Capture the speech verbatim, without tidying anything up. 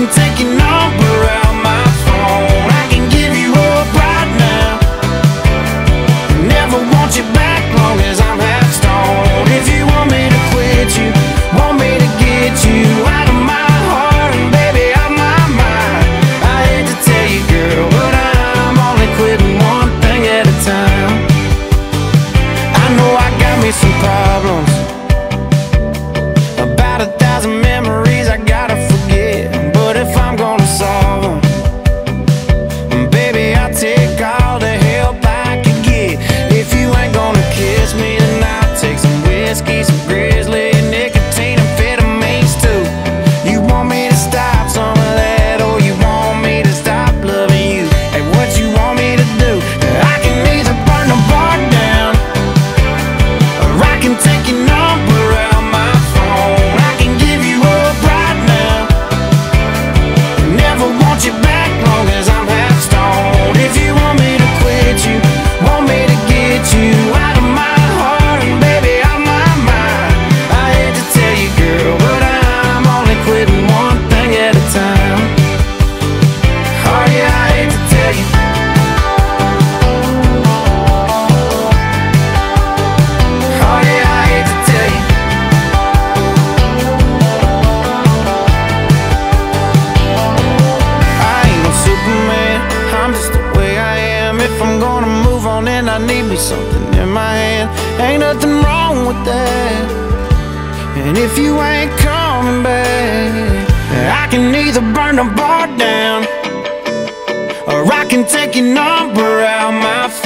can take your number out my phone. I can give you up right now. Never want you back long as I'm half stoned. If you want me to quit you, want me to get you out of my heart and baby out my mind. I hate to tell you, girl, but I'm only quitting one thing at a time. I know I got me some problems, about a thousand memories I gotta forget. But if I'm gonna solve them, baby, I'll take all the help I can get. If you ain't gonna kiss me, then I'll take some whiskey, some Grizzly, nicotine, amphetamines too. You want me to stop some of that, or you want me to stop loving you? Hey, what you want me to do? I can either burn the bar down, or I can take your number out my phone. I can give you up right now, never want you back long as I'm half stoned. If you want me to quit you, want me to get you out of my heart and baby out my mind. I hate to tell you, girl, but I'm only quitting one thing at a time. Oh yeah, I hate to tell you. Oh yeah, I hate to tell you. I ain't no Superman, I'm just the way I am. If I'm gonna move on, then I need me something in my hand. Ain't nothing wrong with that. And if you ain't coming back, I can either burn the bar down, or I can take your number out my phone.